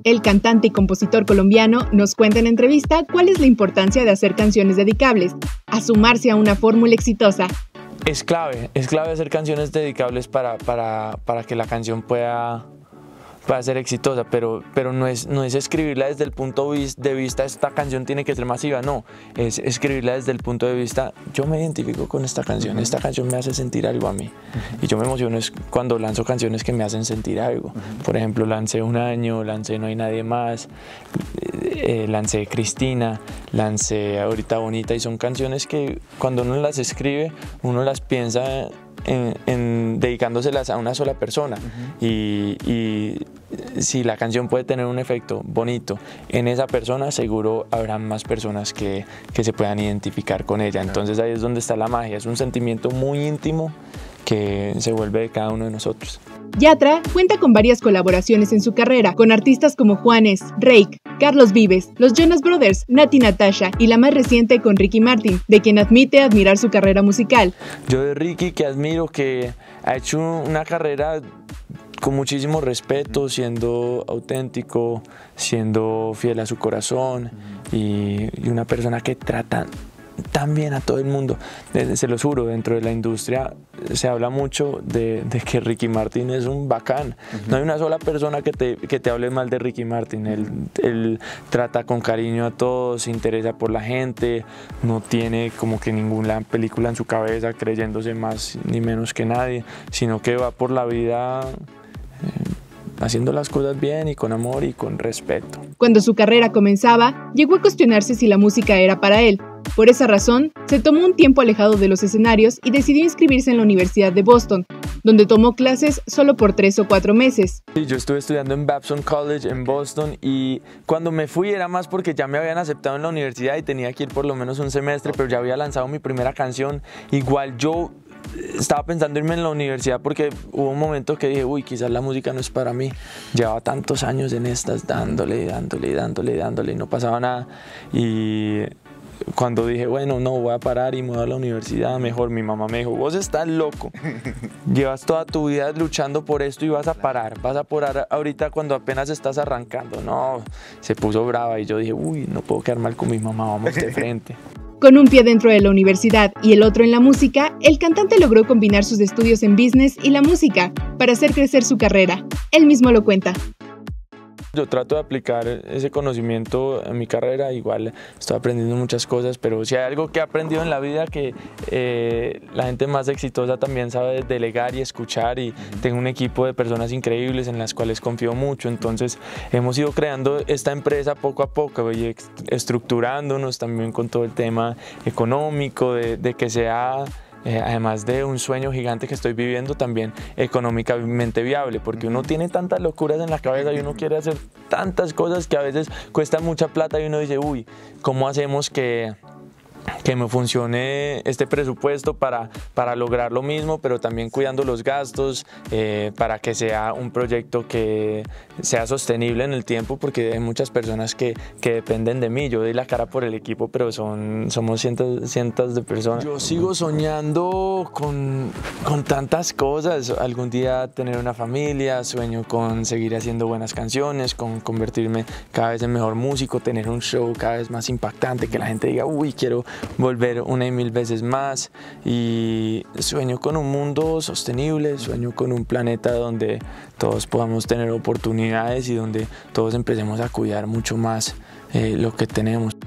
El cantante y compositor colombiano nos cuenta en entrevista cuál es la importancia de hacer canciones dedicables, a sumarse a una fórmula exitosa. Es clave hacer canciones dedicables para que la canción pueda ser exitosa, pero no es escribirla desde el punto de vista esta canción tiene que ser masiva, no, es escribirla desde el punto de vista yo me identifico con esta canción me hace sentir algo a mí y yo me emociono es cuando lanzo canciones que me hacen sentir algo. Por ejemplo, lancé Un Año, lancé No Hay Nadie Más, lancé Cristina, lancé Ahorita Bonita y son canciones que cuando uno las escribe uno las piensa en dedicándoselas a una sola persona y si la canción puede tener un efecto bonito en esa persona, seguro habrá más personas que se puedan identificar con ella. Entonces ahí es donde está la magia, es un sentimiento muy íntimo que se vuelve de cada uno de nosotros. Yatra cuenta con varias colaboraciones en su carrera, con artistas como Juanes, Reik, Carlos Vives, los Jonas Brothers, Natti Natasha y la más reciente con Ricky Martin, de quien admite admirar su carrera musical. Yo de Ricky que admiro que ha hecho una carrera con muchísimo respeto, siendo auténtico, siendo fiel a su corazón y una persona que trata tan bien a todo el mundo. Se los juro, dentro de la industria se habla mucho de que Ricky Martin es un bacán. No hay una sola persona que te hable mal de Ricky Martin. Él trata con cariño a todos, se interesa por la gente, no tiene como que ninguna película en su cabeza creyéndose más ni menos que nadie, sino que va por la vida haciendo las cosas bien y con amor y con respeto. Cuando su carrera comenzaba, llegó a cuestionarse si la música era para él. Por esa razón, se tomó un tiempo alejado de los escenarios y decidió inscribirse en la Universidad de Boston, donde tomó clases solo por 3 o 4 meses. Sí, yo estuve estudiando en Babson College en Boston y cuando me fui era más porque ya me habían aceptado en la universidad y tenía que ir por lo menos un semestre, pero ya había lanzado mi primera canción. Igual yo estaba pensando irme en la universidad porque hubo un momento que dije, uy, quizás la música no es para mí. Llevaba tantos años en estas, dándole y no pasaba nada. Y cuando dije, bueno, no, voy a parar y me voy a la universidad, mejor, mi mamá me dijo, vos estás loco, llevas toda tu vida luchando por esto y vas a parar ahorita cuando apenas estás arrancando. No, se puso brava y yo dije, uy, no puedo quedar mal con mi mamá, vamos de frente. Con un pie dentro de la universidad y el otro en la música, el cantante logró combinar sus estudios en business y la música para hacer crecer su carrera. Él mismo lo cuenta. Yo trato de aplicar ese conocimiento en mi carrera, igual estoy aprendiendo muchas cosas, pero si hay algo que he aprendido en la vida que la gente más exitosa también sabe delegar y escuchar, y tengo un equipo de personas increíbles en las cuales confío mucho. Entonces hemos ido creando esta empresa poco a poco y estructurándonos también con todo el tema económico, de que sea además de un sueño gigante que estoy viviendo, también económicamente viable, porque uno tiene tantas locuras en la cabeza y uno quiere hacer tantas cosas que a veces cuestan mucha plata y uno dice, uy, ¿cómo hacemos que me funcione este presupuesto para lograr lo mismo, pero también cuidando los gastos, para que sea un proyecto que sea sostenible en el tiempo, porque hay muchas personas que dependen de mí. Yo doy la cara por el equipo, pero somos cientos de personas. Yo sigo soñando con tantas cosas, algún día tener una familia, sueño con seguir haciendo buenas canciones, con convertirme cada vez en mejor músico, tener un show cada vez más impactante, que la gente diga, uy, quiero volver una y mil veces más, y sueño con un mundo sostenible, sueño con un planeta donde todos podamos tener oportunidades y donde todos empecemos a cuidar mucho más lo que tenemos.